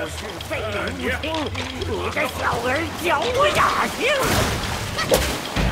是非无情，你这小儿脚丫性！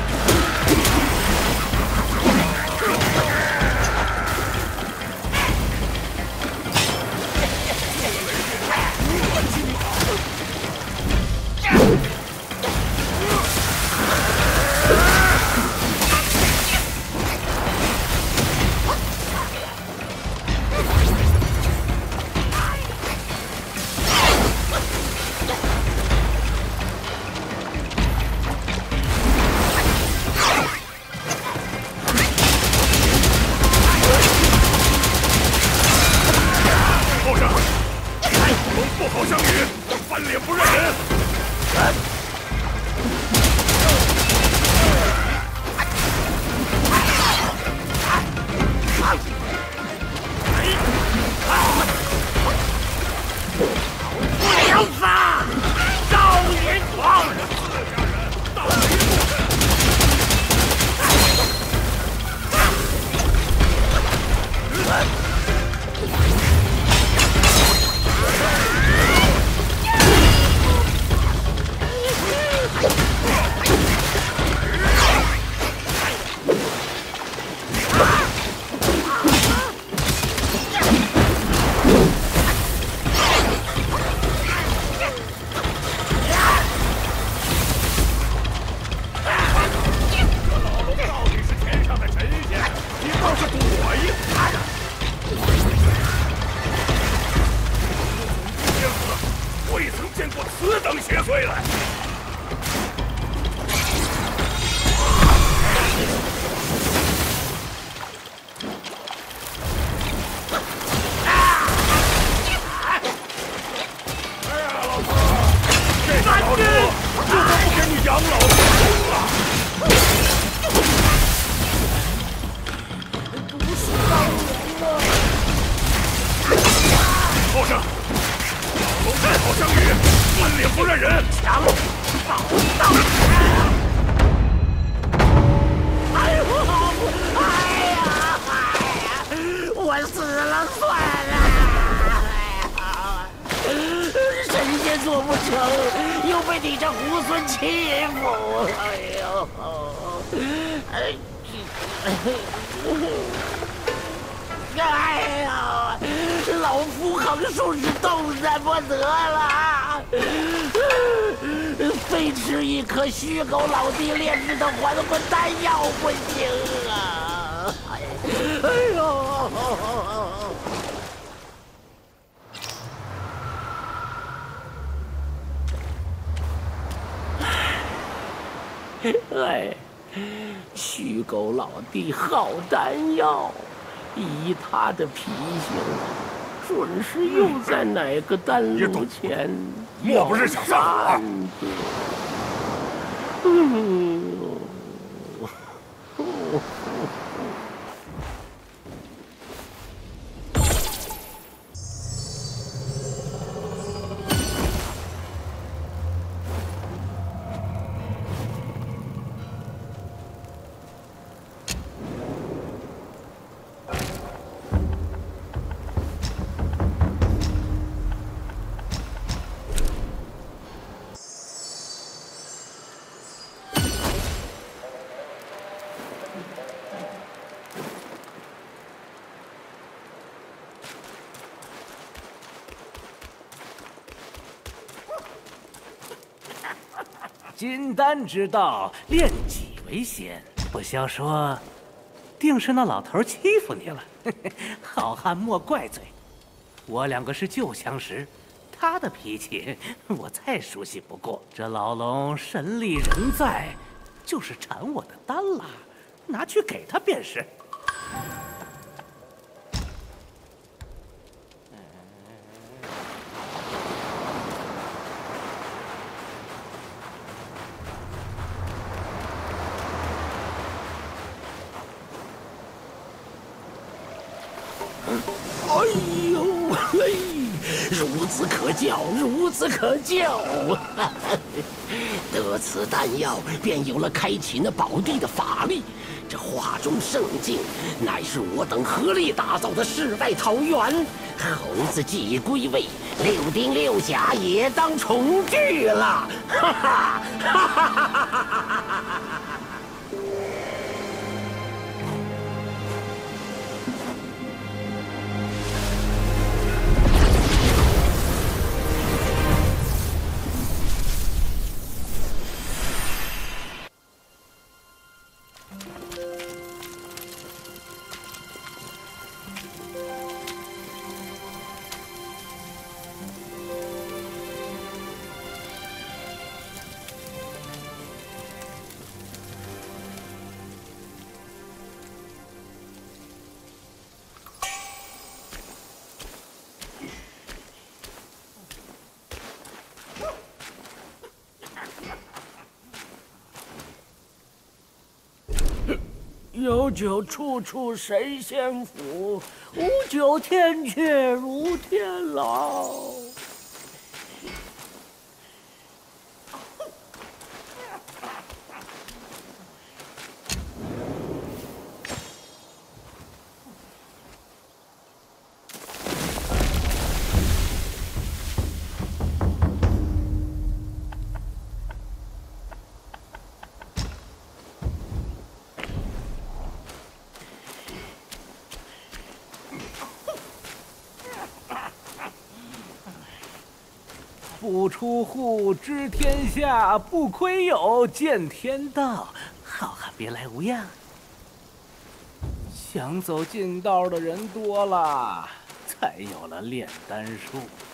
虚狗老弟炼制的还魂丹药不行啊！哎呦！哎，虚狗老弟好丹药，以他的脾性，准是又在哪个丹炉前莫不是想杀我？ 金丹之道，炼己为先。不消说，定是那老头欺负你了。好汉莫怪罪，我两个是旧相识，他的脾气我再熟悉不过。这老龙神力仍在，就是馋我的丹了，拿去给他便是。 孺子可教，孺子可教。得此丹药，便有了开启那宝地的法力。这画中圣境，乃是我等合力打造的世外桃源。猴子既归位，6丁6甲也当重聚了。哈哈哈哈哈哈！有酒处处神仙福，无酒天阙如天牢。不出户知天下，不窥友见天道。好汉别来无恙。想走近道的人多了，才有了炼丹术。